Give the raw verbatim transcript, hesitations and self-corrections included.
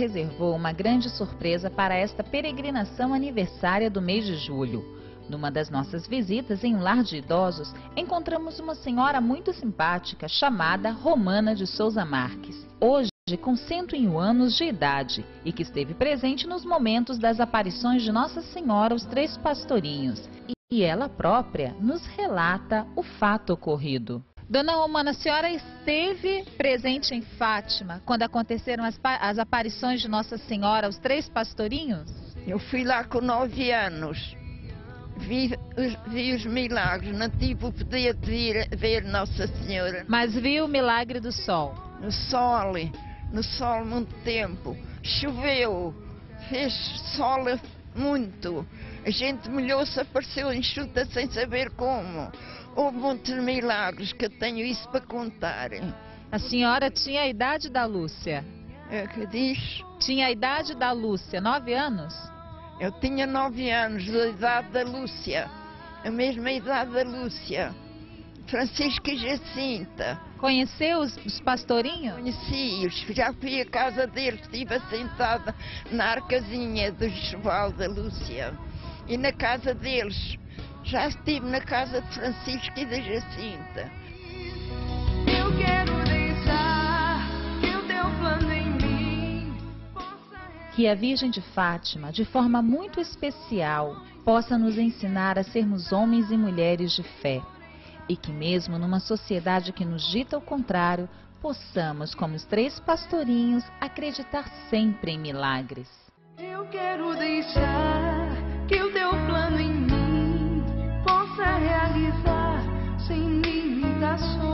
reservou uma grande surpresa para esta peregrinação aniversária do mês de julho. Numa das nossas visitas em um lar de idosos, encontramos uma senhora muito simpática chamada Romana de Souza Marques, hoje com cento e um anos de idade, e que esteve presente nos momentos das aparições de Nossa Senhora aos Três Pastorinhos. E ela própria nos relata o fato ocorrido. Dona Romana, a senhora esteve presente em Fátima quando aconteceram as, as aparições de Nossa Senhora aos Três Pastorinhos? Eu fui lá com nove anos. Vi os, vi os milagres, não tive o poder de vir, ver Nossa Senhora. Mas viu o milagre do sol? No sol, no sol muito tempo. Choveu, fez sol muito. A gente molhou-se, apareceu enxuta sem saber como. Houve muitos milagres que eu tenho isso para contar. A senhora tinha a idade da Lúcia? É que diz? Tinha a idade da Lúcia, nove anos? Eu tinha nove anos, a idade da Lúcia, a mesma idade da Lúcia, Francisca e Jacinta. Conheceu os, os pastorinhos? Conheci-os, já fui à casa deles, estive assentada na arcazinha do enxoval da Lúcia. E na casa deles, já estive na casa de Francisca e da Jacinta. Eu quero deixar que o teu plano em mim possa... Que a Virgem de Fátima, de forma muito especial, possa nos ensinar a sermos homens e mulheres de fé. E que mesmo numa sociedade que nos dita o contrário, possamos, como os três pastorinhos, acreditar sempre em milagres. Eu quero deixar que o teu plano em mim possa realizar sem limitações.